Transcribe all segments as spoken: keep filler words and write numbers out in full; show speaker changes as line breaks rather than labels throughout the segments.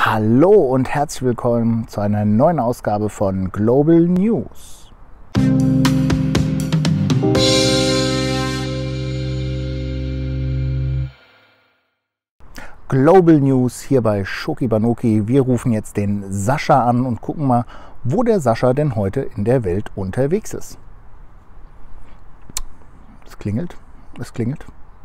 Hallo und herzlich willkommen zu einer neuen Ausgabe von Global News. Global News hier bei Schoki Banoki. Wir rufen jetzt den Sascha an und gucken mal, wo der Sascha denn heute in der Welt unterwegs ist. Es klingelt, es klingelt.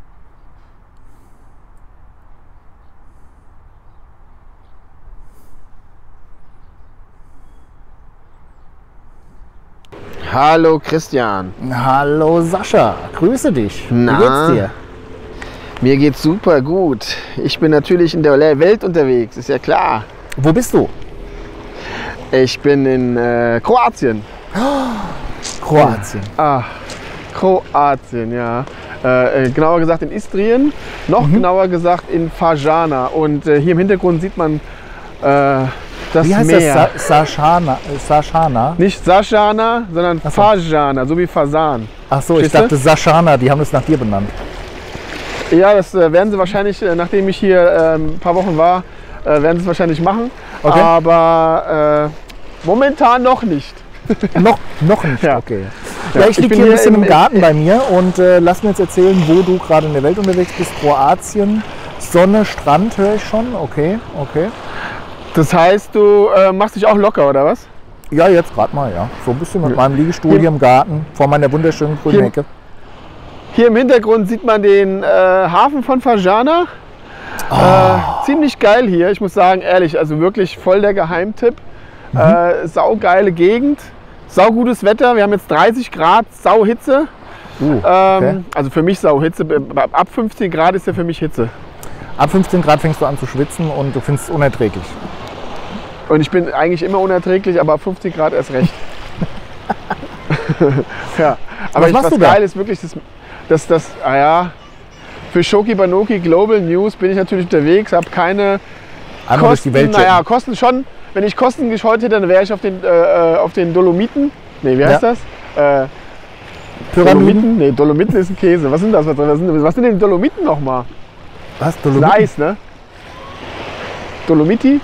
Hallo Christian.
Hallo Sascha, grüße dich.
Na?
Wie geht's dir?
Mir geht's super gut. Ich bin natürlich in der Welt unterwegs, ist ja klar.
Wo bist du?
Ich bin in äh, Kroatien.
Kroatien.
Ah, Kroatien, ja. Äh, genauer gesagt in Istrien, noch
Mhm.
genauer gesagt in Fažana. Und äh, hier im Hintergrund sieht man äh, das
Wie heißt
Meer.
das? Sa Sašana? Sašana?
Nicht Sašana, sondern
Ach so.
Fažana, so wie Fasan.
Ach so, ich
Verstehst du?
dachte Sašana, die haben es nach dir benannt.
Ja, das äh, werden sie wahrscheinlich, äh, nachdem ich hier äh, ein paar Wochen war, äh, werden sie es wahrscheinlich machen.
Okay.
Aber äh, momentan noch nicht.
noch, noch nicht,
Ja.
okay.
Ja,
Ja, ich
ich
liege
bin
hier ein
hier
bisschen im
im-
Garten bei mir und äh, lass mir jetzt erzählen, wo du gerade in der Welt unterwegs bist. Kroatien, Sonne, Strand höre ich schon. Okay, okay.
Das heißt, du äh, machst dich auch locker, oder was?
Ja, jetzt gerade mal, ja. So ein bisschen mit
Ja.
meinem Liegestuhl
Hier-
hier im Garten vor meiner wunderschönen grünen
Hier-
Hecke.
Hier im Hintergrund sieht man den äh, Hafen von Fažana. Äh, ziemlich geil hier, ich muss sagen, ehrlich, also wirklich voll der Geheimtipp.
Mhm.
Äh, saugeile Gegend, saugutes Wetter, wir haben jetzt dreißig Grad, Sauhitze.
Uh, okay.
Ähm, also für mich Sauhitze, ab fünfzehn Grad ist ja für mich Hitze.
Ab fünfzehn Grad fängst du an zu schwitzen und du findest es unerträglich.
Und ich bin eigentlich immer unerträglich, aber ab fünfzehn Grad erst recht. Ja, aber
Was
ich,
machst
was
du da?
geil ist wirklich, das, das, das ah ja, für Schoki Banoki Global News bin ich natürlich unterwegs, habe keine
Einmal durch die
Kosten,
Welt
naja,
jetten.
Kosten schon. Wenn ich Kosten gescheut hätte, dann wäre ich auf den, äh, auf den Dolomiten. Nee, wie heißt
Ja.
das? Äh,
Pyramiden?
Dolomiten? Nee, Dolomiten ist ein Käse. Was sind das? Was, was, sind, was sind denn Dolomiten nochmal?
Was?
Das ist
Dolomiten?
Eis, ne? Dolomiti?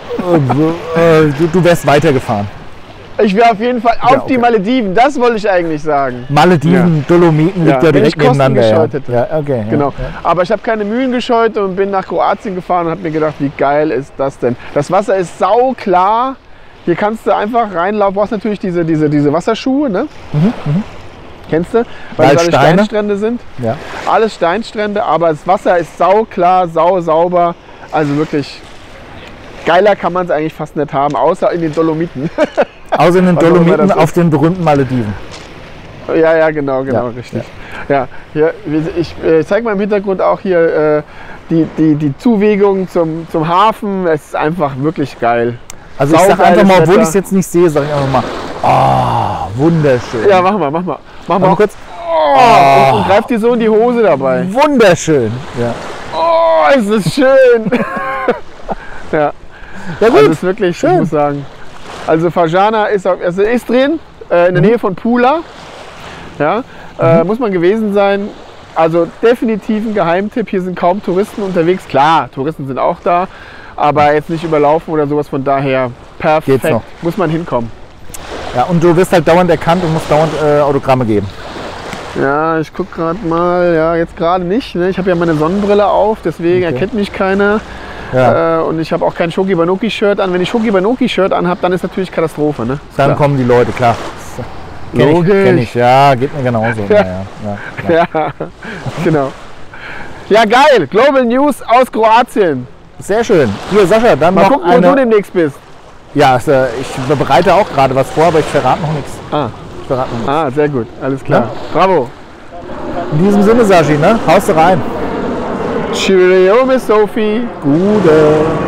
Äh, du, du wärst weitergefahren.
Ich wäre auf jeden Fall auf
Ja, okay.
die Malediven. Das wollte ich eigentlich sagen.
Malediven, Dolomiten liegt
Ja,
ja,
wenn ich
direkt
Kosten
nebeneinander. Ja.
gescheut hätte.
Ja, okay,
Genau.
Ja, ja.
Aber ich habe keine Mühlen gescheut und bin nach Kroatien gefahren und habe mir gedacht, wie geil ist das denn? Das Wasser ist sauklar. Hier kannst du einfach reinlaufen. Du brauchst natürlich diese, diese, diese Wasserschuhe, ne? Kennst du? Weil
Weil
es alle
Steine?
Steinstrände sind.
Ja.
Alles Steinstrände, aber das Wasser ist sauklar, sau sauber. Also wirklich geiler kann man es eigentlich fast nicht haben, außer in den Dolomiten.
Außer in den
Was auch immer
Dolomiten
das
auf
ist.
den berühmten Malediven.
Ja, ja, genau, genau,
Ja,
richtig. Ja. Hier, wir- ich äh, zeige mal im Hintergrund auch hier äh, die, die, die Zuwegung zum, zum Hafen. Es ist einfach wirklich geil.
Also ich sag
Saugeiles
einfach mal, obwohl
Wetter.
ich es jetzt nicht sehe, sage ich einfach mal, ah, wunderschön.
Ja, mach mal, mach mal. Mach
Mal
mal.
kurz.
Oh, und, und greift dir so in die Hose dabei.
Wunderschön. Ja,
Oh, es ist schön. ja,
ja
also
gut.
es ist wirklich,
schön.
ich muss sagen. Also Fažana ist auf, also Istrien, äh, in der
Mhm.
Nähe von Pula. Ja, äh, muss man gewesen sein. Also definitiv ein Geheimtipp. Hier sind kaum Touristen unterwegs. Klar, Touristen sind auch da, aber jetzt nicht überlaufen oder sowas. Von daher perfekt.
Geht's noch.
Muss man hinkommen.
Ja, und du wirst halt dauernd erkannt und musst dauernd äh, Autogramme geben.
Ja, ich guck gerade mal. Ja, jetzt gerade nicht. Ne? Ich habe ja meine Sonnenbrille auf, deswegen
Okay.
erkennt mich keiner.
Ja.
Äh, und ich habe auch kein Schoki Banoki Shirt an. Wenn ich Schoki Banoki Shirt anhabe, dann ist natürlich Katastrophe. Ne?
Dann
Klar.
kommen die Leute, klar. Kenn ich,
Logisch.
kenn ich. Ja, geht mir genauso.
Ja.
Ja. Ja, ja,
Ja, genau. Ja, geil. Global News aus Kroatien.
Sehr schön. Hier, Sascha, dann
Mal
noch
gucken, wo
eine...
du demnächst bist.
Ja, also, ich bereite auch gerade was vor, aber ich verrate noch nichts.
Ah,
Ich verrate noch nichts.
ah sehr gut. Alles klar.
Ja.
Bravo.
In diesem Sinne, Sashi, ne? Haust du rein.
Cheerio, Miss Sophie.
Gute.